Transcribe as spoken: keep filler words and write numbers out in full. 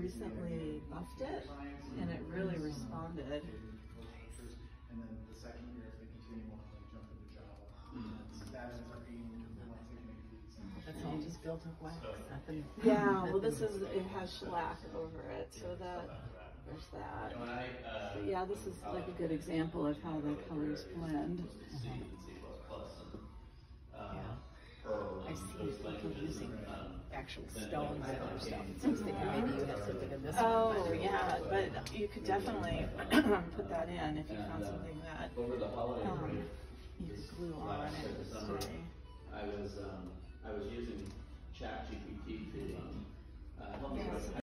recently buffed it, and it really responded. And then the second year, if they continue on, they jump into Java. That ends up being the ones they make these. That's all just built of wax. Nothing. Yeah, well, this is, it has shellac over it, so that, there's that. So yeah, this is like a good example of how the colors blend. I see people using actual stones and other stuff. It seems like maybe you have something in this Oh, one. yeah, but you could definitely put that in if you found something that um, you could glue on and it would stay. I was um, I was using Chat G P T to um, uh, help me with